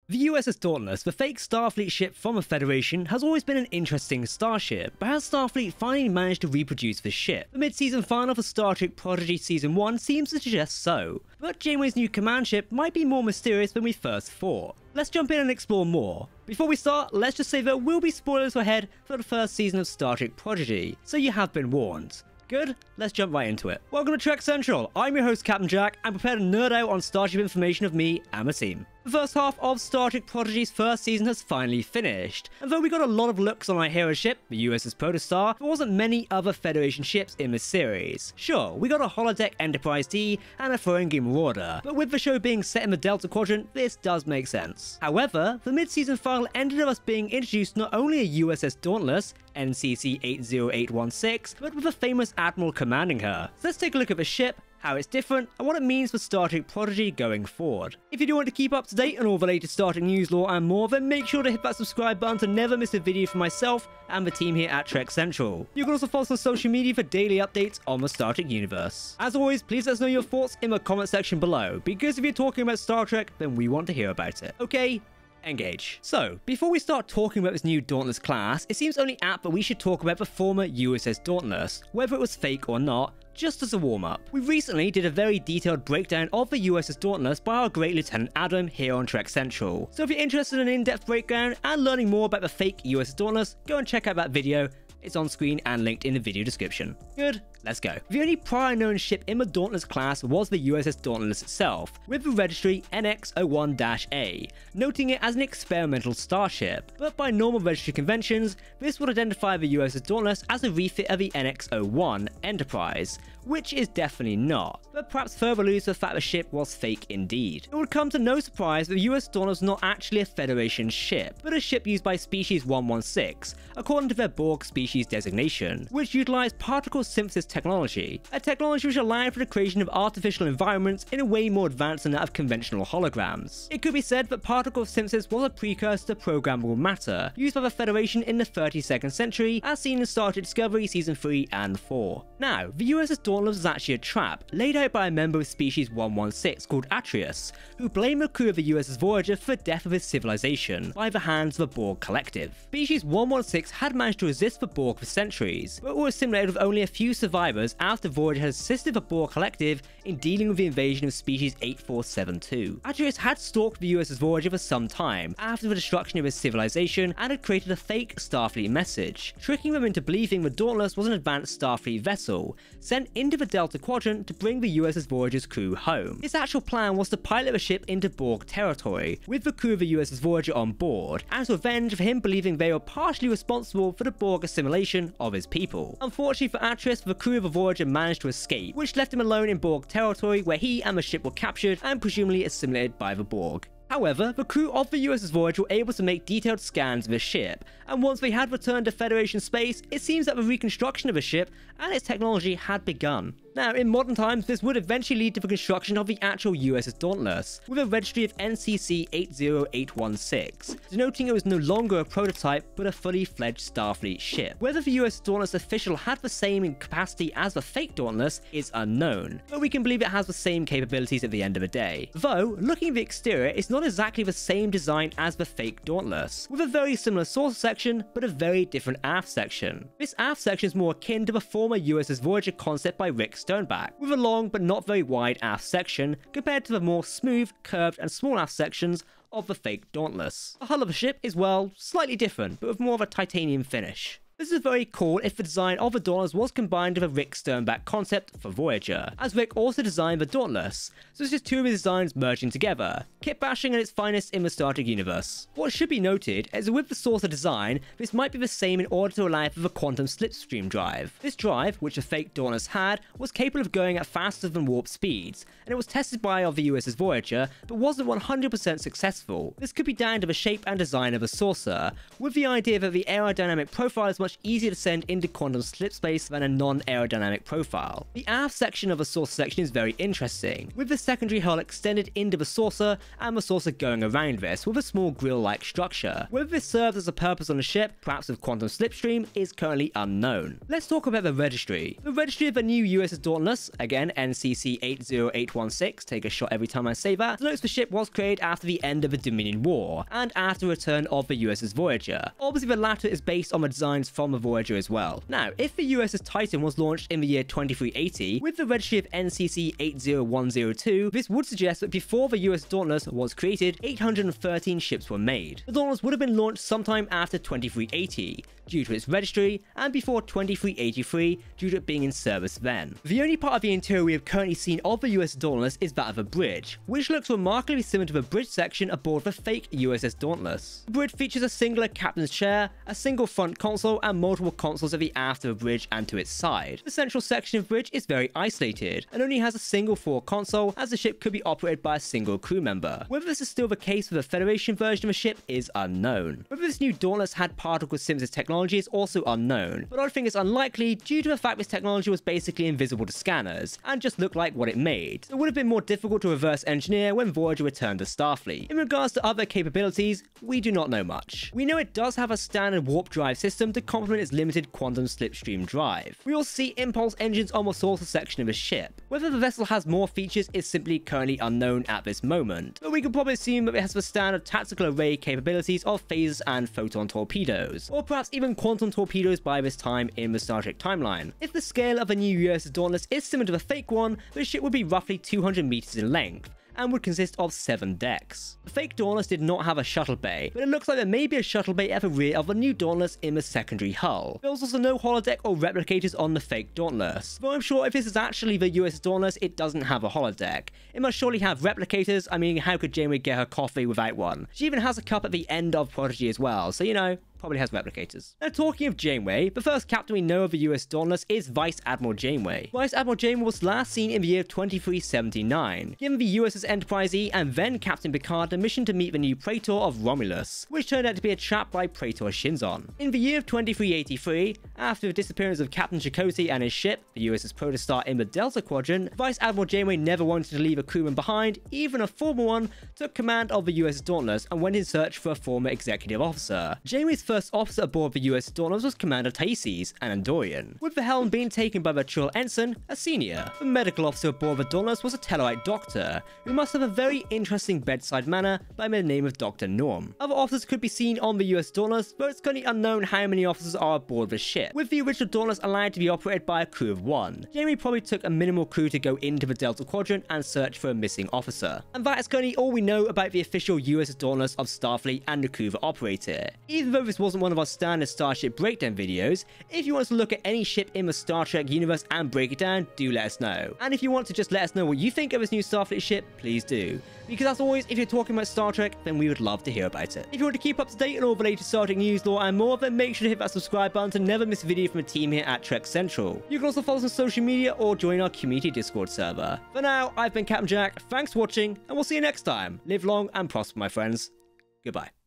The USS Dauntless, the fake Starfleet ship from the Federation, has always been an interesting starship, but has Starfleet finally managed to reproduce the ship? The mid-season final for Star Trek Prodigy Season 1 seems to suggest so, but Janeway's new command ship might be more mysterious than we first thought. Let's jump in and explore more. Before we start, let's just say there will be spoilers ahead for the first season of Star Trek Prodigy, so you have been warned. Good, let's jump right into it. Welcome to Trek Central, I'm your host Captain Jack, and prepared to nerd out on Starship information of me and the team. The first half of Star Trek Prodigy's first season has finally finished, and though we got a lot of looks on our hero ship, the USS Protostar, there wasn't many other Federation ships in the series. Sure, we got a holodeck Enterprise D and a Ferengi Marauder, but with the show being set in the Delta Quadrant, this does make sense. However, the mid-season final ended with us being introduced not only a USS Dauntless, NCC 80816, but with a famous admiral commanding her. So let's take a look at the ship, how it's different, and what it means for Star Trek Prodigy going forward. If you do want to keep up to date on all the latest Star Trek news, lore, and more, then make sure to hit that subscribe button to never miss a video from myself and the team here at Trek Central. You can also follow us on social media for daily updates on the Star Trek universe. As always, please let us know your thoughts in the comment section below, because if you're talking about Star Trek, then we want to hear about it. Okay? Engage. So, before we start talking about this new Dauntless class, it seems only apt that we should talk about the former USS Dauntless, whether it was fake or not, just as a warm-up. We recently did a very detailed breakdown of the USS Dauntless by our great Lieutenant Adam here on Trek Central. So if you're interested in an in-depth breakdown and learning more about the fake USS Dauntless, go and check out that video. It's on screen and linked in the video description. Good, let's go. The only prior known ship in the Dauntless class was the USS Dauntless itself, with the registry NX-01-A, noting it as an experimental starship. But by normal registry conventions, this would identify the USS Dauntless as a refit of the NX-01 Enterprise, which is definitely not, but perhaps further alludes to the fact the ship was fake indeed. It would come to no surprise that the USS Dauntless was not actually a Federation ship, but a ship used by Species 116, according to their Borg species designation, which utilized particle synthesis technology, a technology which allowed for the creation of artificial environments in a way more advanced than that of conventional holograms. It could be said that particle synthesis was a precursor to programmable matter, used by the Federation in the 32nd century, as seen in Star Trek Discovery Season 3 and 4. Now, the USS Dauntless was actually a trap, laid out by a member of Species 116 called Atreus, who blamed the crew of the USS Voyager for the death of his civilization by the hands of the Borg Collective. Species 116 had managed to resist the Borg for centuries, but were assimilated with only a few survivors after Voyager had assisted the Borg Collective in dealing with the invasion of Species 8472. Atreus had stalked the USS Voyager for some time after the destruction of his civilization and had created a fake Starfleet message, tricking them into believing the Dauntless was an advanced Starfleet vessel sent into the Delta Quadrant to bring the USS Voyager's crew home. His actual plan was to pilot the ship into Borg territory, with the crew of the USS Voyager on board, as revenge for him believing they were partially responsible for the Borg assimilation of his people. Unfortunately for Atreus, the crew of the Voyager managed to escape, which left him alone in Borg territory where he and the ship were captured and presumably assimilated by the Borg. However, the crew of the USS Voyager were able to make detailed scans of the ship, and once they had returned to Federation space, it seems that the reconstruction of the ship and its technology had begun. Now, in modern times, this would eventually lead to the construction of the actual USS Dauntless, with a registry of NCC 80816, denoting it was no longer a prototype, but a fully fledged Starfleet ship. Whether the USS Dauntless official had the same capacity as the fake Dauntless is unknown, but we can believe it has the same capabilities at the end of the day. Though, looking at the exterior, it's not exactly the same design as the fake Dauntless, with a very similar saucer section, but a very different aft section. This aft section is more akin to the former USS Voyager concept by Rick Stoneback, with a long but not very wide aft section compared to the more smooth, curved and small aft sections of the fake Dauntless. The hull of the ship is, well, slightly different, but with more of a titanium finish. This is very cool if the design of the Dauntless was combined with a Rick Stoneback concept for Voyager, as Rick also designed the Dauntless, so it's just two of his designs merging together, kit bashing at its finest in the Star Trek universe. What should be noted is that with the saucer design, this might be the same in order to allow for the quantum slipstream drive. This drive, which the fake Dauntless had, was capable of going at faster than warp speeds, and it was tested by the USS Voyager, but wasn't 100% successful. This could be down to the shape and design of the saucer, with the idea that the aerodynamic profile is much much easier to send into quantum slip space than a non-aerodynamic profile. The aft section of a saucer section is very interesting, with the secondary hull extended into the saucer and the saucer going around this with a small grill-like structure. Whether this serves as a purpose on the ship, perhaps with quantum slipstream, is currently unknown. Let's talk about the registry. The registry of the new USS Dauntless, again NCC 80816, take a shot every time I say that, denotes the ship was created after the end of the Dominion War, and after the return of the USS Voyager. Obviously the latter is based on the designs from the Voyager as well. Now, if the USS Titan was launched in the year 2380, with the registry of NCC 80102, this would suggest that before the USS Dauntless was created, 813 ships were made. The Dauntless would have been launched sometime after 2380, due to its registry, and before 2383, due to it being in service then. The only part of the interior we have currently seen of the USS Dauntless is that of a bridge, which looks remarkably similar to the bridge section aboard the fake USS Dauntless. The bridge features a singular captain's chair, a single front console, and multiple consoles at the aft of the bridge and to its side. The central section of the bridge is very isolated, and only has a single forward console, as the ship could be operated by a single crew member. Whether this is still the case for the Federation version of the ship is unknown. Whether this new Dauntless had particle synthesis technology is also unknown, but I think it's unlikely due to the fact this technology was basically invisible to scanners, and just looked like what it made. So it would have been more difficult to reverse engineer when Voyager returned to Starfleet. In regards to other capabilities, we do not know much. We know it does have a standard warp drive system to complement its limited quantum slipstream drive. We also see impulse engines on the saucer section of the ship. Whether the vessel has more features is simply currently unknown at this moment, but we can probably assume that it has the standard tactical array capabilities of phasers and photon torpedoes, or perhaps even quantum torpedoes by this time in the Star Trek timeline. If the scale of the new USS Dauntless is similar to the fake one, the ship would be roughly 200 meters in length, and would consist of 7 decks. The fake Dauntless did not have a shuttle bay, but it looks like there may be a shuttle bay at the rear of the new Dauntless in the secondary hull. There was also no holodeck or replicators on the fake Dauntless, though I'm sure if this is actually the USS Dauntless, it doesn't have a holodeck. It must surely have replicators. I mean, how could Janeway get her coffee without one? She even has a cup at the end of Prodigy as well, so you know, probably has replicators. Now, talking of Janeway, the first captain we know of the US Dauntless is Vice Admiral Janeway. Vice Admiral Janeway was last seen in the year 2379, giving the USS Enterprise E and then Captain Picard the mission to meet the new Praetor of Romulus, which turned out to be a trap by Praetor Shinzon. In the year of 2383, after the disappearance of Captain Chakotay and his ship, the USS Protostar in the Delta Quadrant, Vice Admiral Janeway never wanted to leave a crewman behind, even a former one, took command of the USS Dauntless and went in search for a former executive officer. Janeway's first officer aboard the USS Dauntless was Commander Taisis, an Andorian, with the helm being taken by the Trill Ensign, a senior. The medical officer aboard the Dauntless was a Tellurite doctor, who must have a very interesting bedside manner by the name of Dr. Norm. Other officers could be seen on the US Dauntless, but it's currently unknown how many officers are aboard the ship, with the original Dauntless allowed to be operated by a crew of 1. Janeway probably took a minimal crew to go into the Delta Quadrant and search for a missing officer. And that is currently all we know about the official USS Dauntless of Starfleet and the crew that operate it. Even though this wasn't one of our standard Starship breakdown videos, if you want us to look at any ship in the Star Trek universe and break it down, do let us know. And if you want to just let us know what you think of this new Starfleet ship, please do. Because as always, if you're talking about Star Trek, then we would love to hear about it. If you want to keep up to date on all the latest Star Trek news, lore, and more, then make sure to hit that subscribe button to never miss a video from the team here at Trek Central. You can also follow us on social media or join our community Discord server. For now, I've been Captain Jack, thanks for watching, and we'll see you next time. Live long and prosper, my friends. Goodbye.